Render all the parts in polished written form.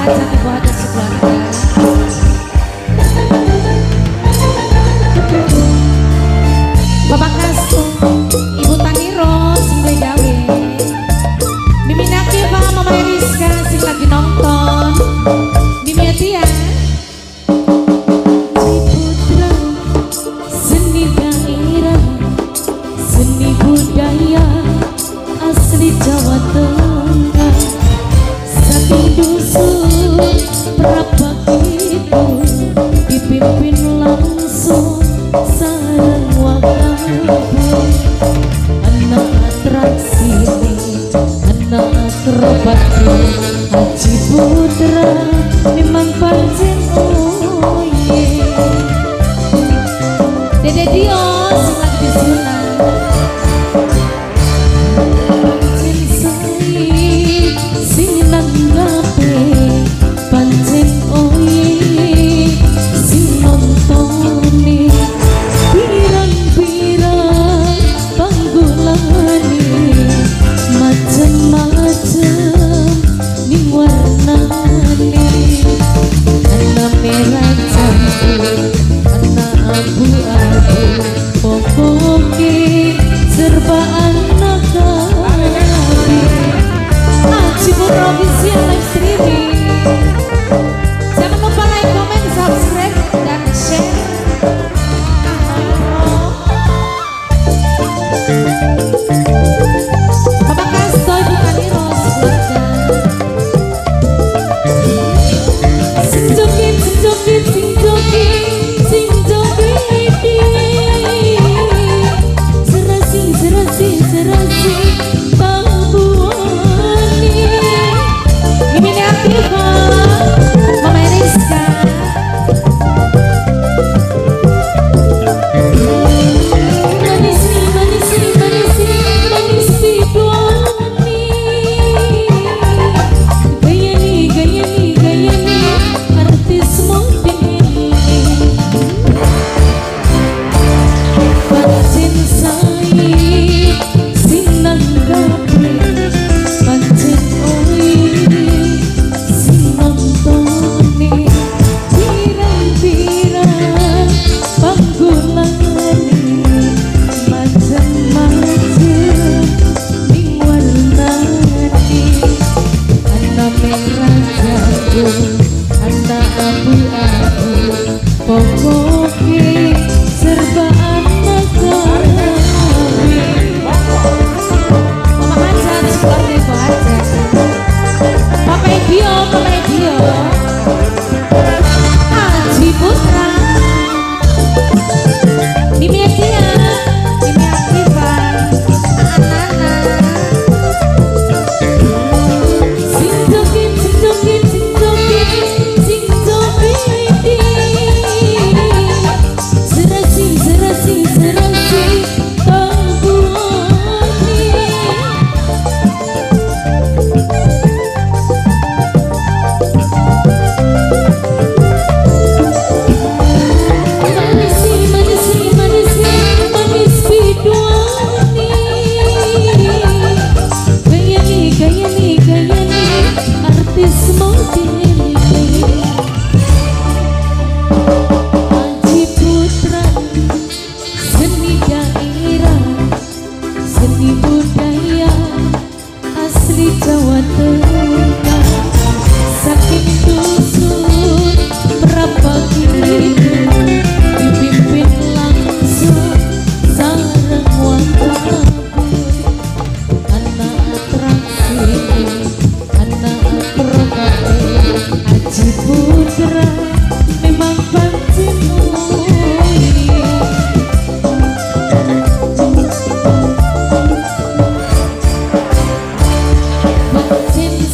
hajat ibu hajat sekeluarga. Bapak Kasung, Ibu Taniro, sing gue gawe. Mimin Akiva, Mama Eriska, sing lagi nonton. Mimi Atia. Ciputra, seni daerah, seni budaya asli Jawa Tengah. Saking dusun Prapagitu dipimpin langsung sareng wakabun. Anak atraksi anak akrobat Haji Putra memang pancen oye. Dede Dio sing lagi disunat. Pancen sae sing nanggape pancen oye sing nontone pirang-pirang panggulane macem-macem ning warnane. Ana merah campur ana abu-abu pokoke serba anak kali. Cibur official live streaming. Jangan lupa like, comment, subscribe, dan share. Bapak Kasto, Ibu Taniro, sekeluarga. Sing joget, sing joget, sing joget, sing joget. Serasi, serasi, serasi, Pabuani. Mimin Akiva, Mama Eriska. Manis nih, manis nih, manis nih, manis Pabuani. Gaya nih, gaya nih, gaya nih, artis model. Pancen sae sing nanggape pancen oye sing nontone pirang-pirang panggulane macem-macem ning warnane. Ana merah jagung ana abu-abu pokoke serba anak kali. Mama hajat sekeluarga Ibu hajat. Papa Edio, Mama Edio. Haji Putra, Mimi Atia, Mimi Akiva, Nana. Sing joget, sing joget, sing joget, sing joget. Serasi, serasi, serasi, Pabuani. Manis nih, manis nih, manis nih, manis Pabuani. Gaya nih, gaya nih, gaya nih, artis model. Haji Putra, seni daerah, seni budaya asli Jawa Tengah. Saking dusun Prapagitu dipimpin langsung sareng wakabun. Anak atraksi anak akrobat Haji Putra memang pancen oye. Pancen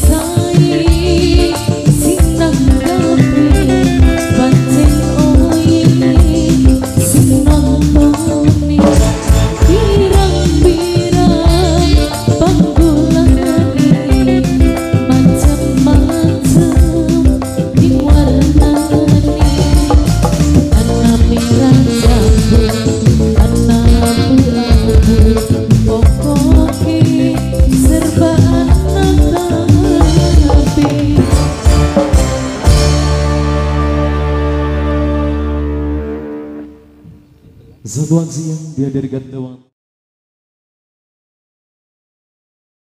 Satuan siang dia dari Gantawan